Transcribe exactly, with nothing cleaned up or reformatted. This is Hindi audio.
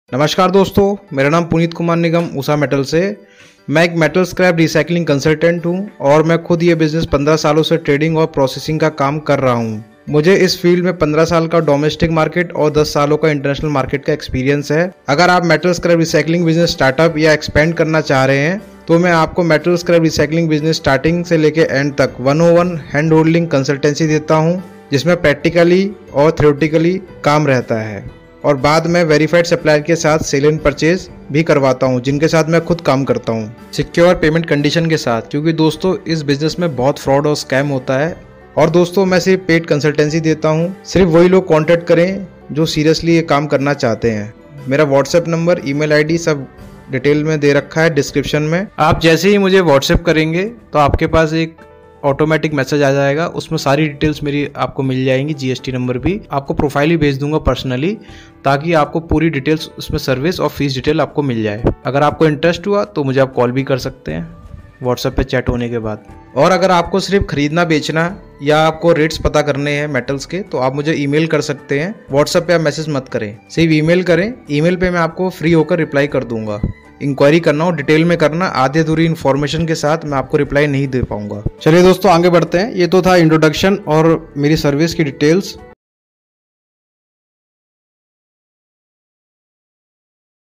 नमस्कार दोस्तों, मेरा नाम पुनीत कुमार निगम उषा मेटल से। मैं एक मेटल स्क्रैप रिसाइकलिंग कंसल्टेंट हूं और मैं खुद ये बिजनेस पंद्रह सालों से ट्रेडिंग और प्रोसेसिंग का काम कर रहा हूं। मुझे इस फील्ड में पंद्रह साल का डोमेस्टिक मार्केट और दस सालों का इंटरनेशनल मार्केट का एक्सपीरियंस है। अगर आप metal scrap recycling business startup या एक्सपेंड करना चाह रहे हैं तो मैं आपको metal scrap recycling business starting से लेकर एंड तक one o one hand holding consultancy देता हूँ, जिसमें प्रैक्टिकली और थ्योरेटिकली काम रहता है। और बाद में वेरीफाइड सप्लायर के साथ सेल एंड परचेज भी करवाता हूं, जिनके साथ मैं खुद काम करता हूं, सिक्योर पेमेंट कंडीशन के साथ। क्योंकि दोस्तों इस बिजनेस में बहुत फ्रॉड और स्कैम होता है। और दोस्तों मैं सिर्फ पेड कंसल्टेंसी देता हूं, सिर्फ वही लोग कांटेक्ट करें जो सीरियसली ये काम करना चाहते हैं। मेरा व्हाट्सएप नंबर, ईमेल आईडी सब डिटेल में दे रखा है डिस्क्रिप्शन में। आप जैसे ही मुझे व्हाट्सएप करेंगे तो आपके पास एक ऑटोमेटिक मैसेज आ जाएगा, उसमें सारी डिटेल्स मेरी आपको मिल जाएंगी, जीएसटी नंबर भी। आपको प्रोफाइल ही भेज दूंगा पर्सनली, ताकि आपको पूरी डिटेल्स उसमें सर्विस और फीस डिटेल आपको मिल जाए। अगर आपको इंटरेस्ट हुआ तो मुझे आप कॉल भी कर सकते हैं व्हाट्सएप पे चैट होने के बाद। और अगर आपको सिर्फ खरीदना बेचना या आपको रेट्स पता करने हैं मेटल्स के, तो आप मुझे ईमेल कर सकते हैं। व्हाट्सएप पे आप मैसेज मत करें, सिर्फ ईमेल करें। ईमेल पे मैं आपको फ्री होकर रिप्लाई कर दूंगा। इंक्वायरी करना हो डिटेल में करना, आधी अधूरी इन्फॉर्मेशन के साथ मैं आपको रिप्लाई नहीं दे पाऊंगा। चलिए दोस्तों आगे बढ़ते हैं। ये तो था इंट्रोडक्शन और मेरी सर्विस की डिटेल्स।